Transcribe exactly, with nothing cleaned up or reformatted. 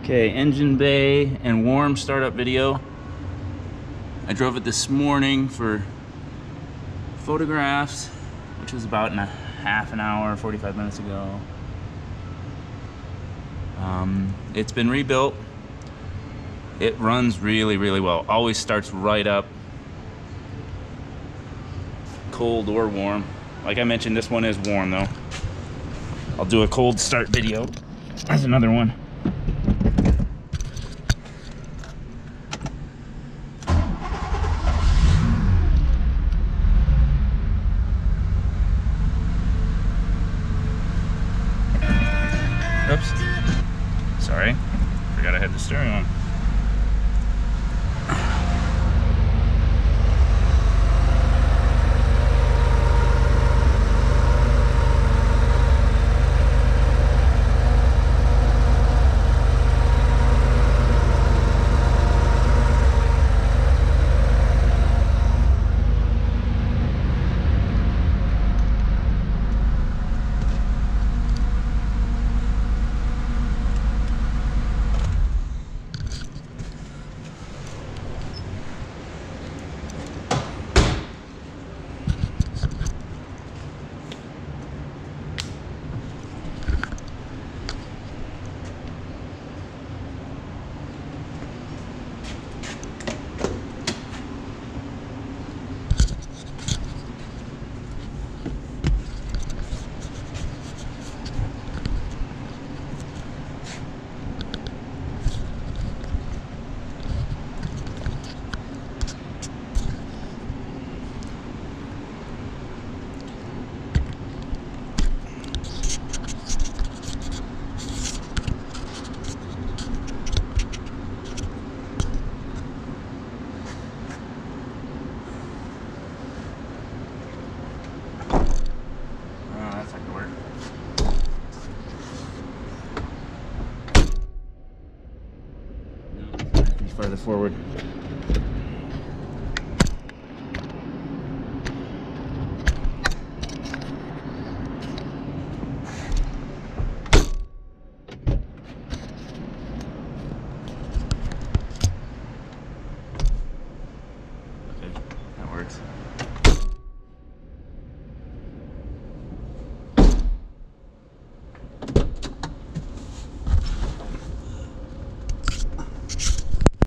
Okay, engine bay and warm startup video. I drove it this morning for photographs, which was about in a half an hour, forty-five minutes ago. Um, it's been rebuilt. It runs really, really well. Always starts right up, cold or warm. Like I mentioned, this one is warm though. I'll do a cold start video. There's another one. Oops. Sorry. Forgot I had the steering on. Farther forward.